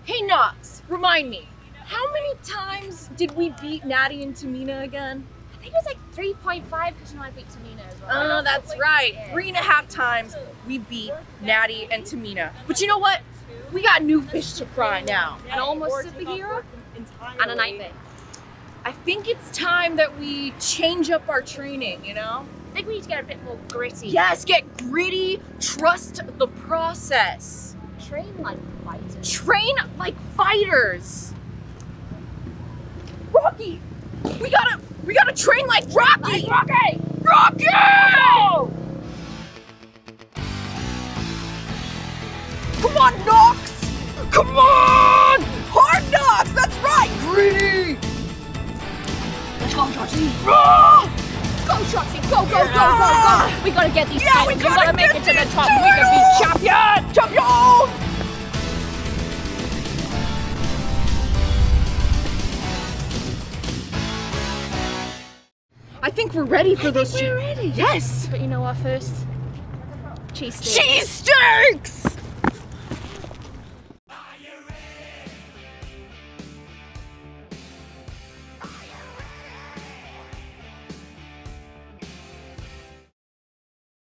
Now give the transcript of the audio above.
Hey Nox, remind me, how many times did we beat Natty and Tamina again? I think it was like 3.5 because I beat Tamina as well. Oh, that's right. 3.5 times we beat Natty and Tamina. But you know what? We got new fish to fry now. An almost superhero and a nightmare. I think it's time that we change up our training, you know? I think we need to get a bit more gritty. Yes, get gritty, trust the process. Train like fighters. Train like fighters. Rocky! We gotta train like Rocky! Like Rocky! Rocky! Oh! Come on, Nox! Come on! Hard Nox! That's right! Gritty! Let's go, Shotzi! Ah! Go, Shotzi! Go, go, go, go, go! We gotta get these Yeah, we titles. We gotta make it to the top. title! We can be champion! Champion! I think we're ready for those. We're ready. Yes. But you know what first? Cheese steaks. Cheese steaks!